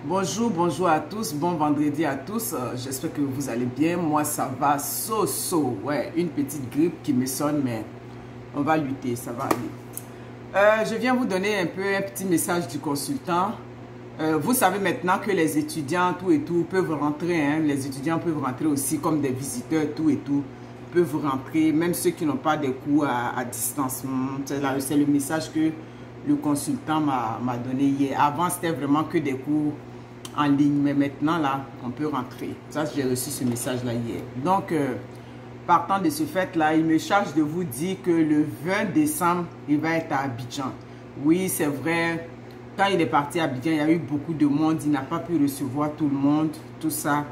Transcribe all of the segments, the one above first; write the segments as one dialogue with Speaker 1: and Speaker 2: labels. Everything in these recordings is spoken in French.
Speaker 1: Bonjour, bonjour à tous, bon vendredi à tous. J'espère que vous allez bien. Moi, ça va so. Ouais, une petite grippe qui me sonne, mais on va lutter, ça va aller. Je viens vous donner un petit message du consultant. Vous savez maintenant que les étudiants, tout et tout, peuvent rentrer. Hein, les étudiants peuvent rentrer aussi comme des visiteurs, tout et tout, peuvent rentrer. Même ceux qui n'ont pas des cours à distance. C'est le message que le consultant m'a donné hier. Avant, c'était vraiment que des cours en ligne, mais maintenant là on peut rentrer. Ça, j'ai reçu ce message là hier. Donc partant de ce fait là, il me charge de vous dire que le 20 décembre il va être à Abidjan. Oui, c'est vrai, quand il est parti à Abidjan, il y a eu beaucoup de monde, il n'a pas pu recevoir tout le monde, tout ça,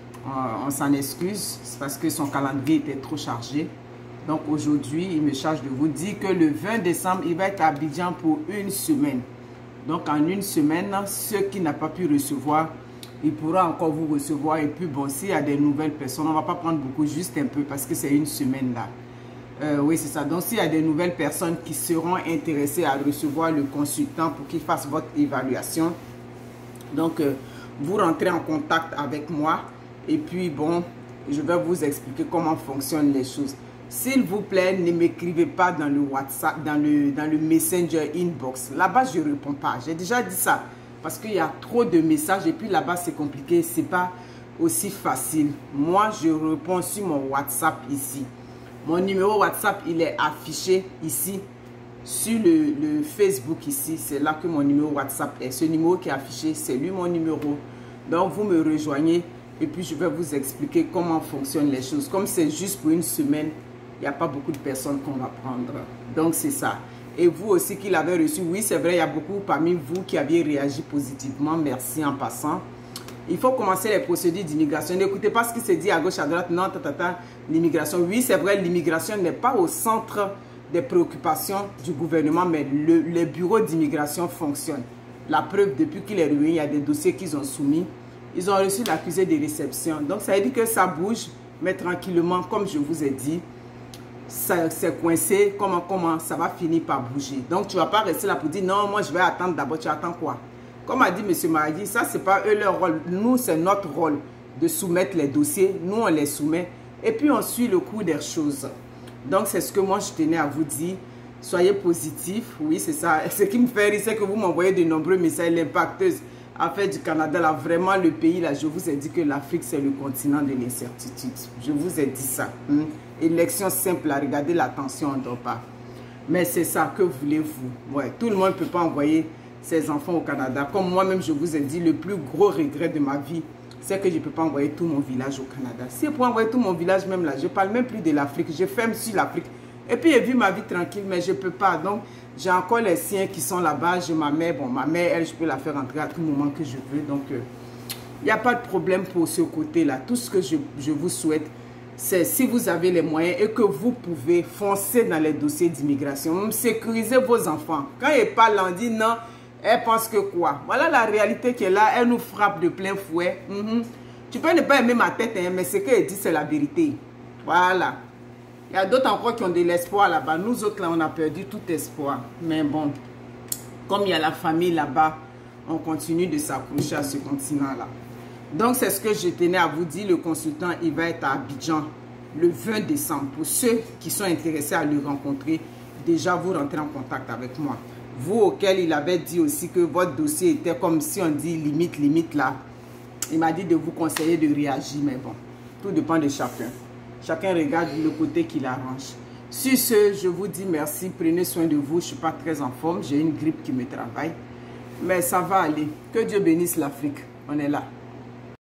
Speaker 1: on s'en excuse, c'est parce que son calendrier était trop chargé. Donc aujourd'hui il me charge de vous dire que le 20 décembre il va être à Abidjan pour une semaine. Donc, en une semaine, ceux qui n'ont pas pu recevoir, il pourra encore vous recevoir. Et puis, bon, s'il y a des nouvelles personnes, on ne va pas prendre beaucoup, juste un peu, parce que c'est une semaine là. Oui, c'est ça. Donc, s'il y a des nouvelles personnes qui seront intéressées à recevoir le consultant pour qu'il fasse votre évaluation, donc, vous rentrez en contact avec moi. Et puis, bon, je vais vous expliquer comment fonctionnent les choses. S'il vous plaît, ne m'écrivez pas dans le WhatsApp, dans le Messenger inbox. Là-bas, je ne réponds pas. J'ai déjà dit ça. Parce qu'il y a trop de messages. Et puis là-bas, c'est compliqué. Ce n'est pas aussi facile. Moi, je réponds sur mon WhatsApp ici. Mon numéro WhatsApp, il est affiché ici. Sur le Facebook ici. C'est là que mon numéro WhatsApp est. Ce numéro qui est affiché, c'est lui mon numéro. Donc, vous me rejoignez. Et puis, je vais vous expliquer comment fonctionnent les choses. Comme c'est juste pour une semaine, il n'y a pas beaucoup de personnes qu'on va prendre. Donc, c'est ça. Et vous aussi qui l'avez reçu, oui, c'est vrai, il y a beaucoup parmi vous qui aviez réagi positivement. Merci en passant. Il faut commencer les procédures d'immigration. N'écoutez pas ce qui se dit à gauche, à droite. Non, l'immigration. Oui, c'est vrai, l'immigration n'est pas au centre des préoccupations du gouvernement, mais les bureaux d'immigration fonctionnent. La preuve, depuis qu'il est revenu, il y a des dossiers qu'ils ont soumis. Ils ont reçu l'accusé de réception. Donc, ça veut dire que ça bouge, mais tranquillement, comme je vous ai dit, c'est coincé, comment ça va finir par bouger. Donc tu ne vas pas rester là pour dire non, moi je vais attendre d'abord. Tu attends quoi? Comme a dit M. Maradi, ça c'est pas eux leur rôle. Nous c'est notre rôle de soumettre les dossiers. Nous on les soumet et puis on suit le cours des choses. Donc c'est ce que moi je tenais à vous dire. Soyez positifs. Oui, c'est ça. Ce qui me fait rire, c'est que vous m'envoyez de nombreux messages. L'impacteuse affaire du Canada, là, vraiment le pays, là, je vous ai dit que l'Afrique, c'est le continent de l'incertitude. Je vous ai dit ça. Élection simple, là, regardez la tension, on ne dort pas. Mais c'est ça, que voulez-vous? Ouais, tout le monde ne peut pas envoyer ses enfants au Canada. Comme moi-même, je vous ai dit, le plus gros regret de ma vie, c'est que je ne peux pas envoyer tout mon village au Canada. Si pour envoyer tout mon village, même là, je ne parle même plus de l'Afrique, je ferme sur l'Afrique. Et puis, j'ai vu ma vie tranquille, mais je ne peux pas. Donc, j'ai encore les siens qui sont là-bas. J'ai ma mère. Bon, ma mère, elle, je peux la faire rentrer à tout moment que je veux. Donc, il n'y a pas de problème pour ce côté-là. Tout ce que je vous souhaite, c'est si vous avez les moyens et que vous pouvez foncer dans les dossiers d'immigration, sécuriser vos enfants. Quand ils parlent, on dit non, elle pense que quoi? Voilà la réalité qui est là. Elle nous frappe de plein fouet. Tu peux ne pas aimer ma tête, hein, mais ce qu'elle dit, c'est la vérité. Voilà. Il y a d'autres encore qui ont de l'espoir là-bas. Nous autres, là, on a perdu tout espoir. Mais bon, comme il y a la famille là-bas, on continue de s'accrocher à ce continent-là. Donc, c'est ce que je tenais à vous dire. Le consultant, il va être à Abidjan le 20 décembre. Pour ceux qui sont intéressés à le rencontrer, déjà, vous rentrez en contact avec moi. Vous, auquel il avait dit aussi que votre dossier était comme si on dit limite là. Il m'a dit de vous conseiller de réagir, mais bon, tout dépend de chacun. Chacun regarde le côté qui l'arrange. Sur ce, je vous dis merci. Prenez soin de vous. Je ne suis pas très en forme. J'ai une grippe qui me travaille. Mais ça va aller. Que Dieu bénisse l'Afrique. On est là.